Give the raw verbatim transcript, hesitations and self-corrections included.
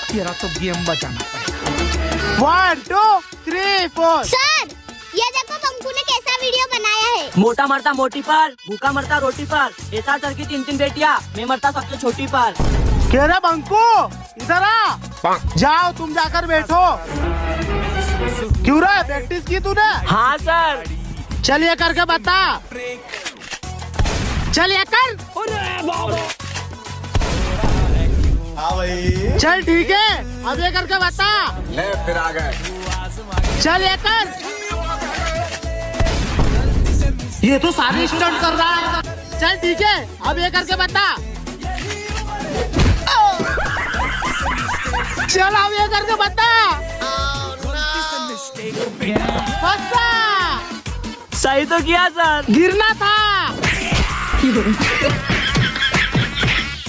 तेरा तो गेम बचाना पड़ेगा। One two three four. Sir ये देखो बंकू ने कैसा वीडियो बनाया है। मोटा मरता मोटी पर, भूखा मरता रोटी पर। ऐसा सर की तीन तीन बेटियां, मैं मरता सबसे छोटी पर। कह रहे बंकू इधर आ, जाओ तुम जाकर बैठो। क्यों रे प्रैक्टिस की तूने? हाँ सर। चल ये करके बता, चल ये कर। हाँ भाई। चल ठीक है, अब ये करके बता। ले फिर आ गए। चल ये कर। ये तो सारी स्टंट कर रहा है। चल ठीक है, अब ये करके बता। चल अब ये करके बता। बच्चा सही तो किया सर, गिरना था।